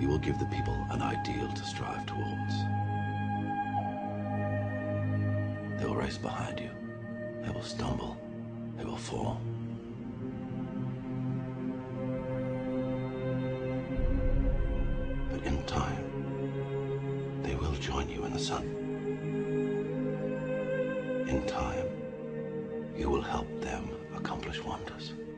you will give the people an ideal to strive towards. They will race behind you. They will stumble. They will fall. But in time, they will join you in the sun. In time, you will help them accomplish wonders.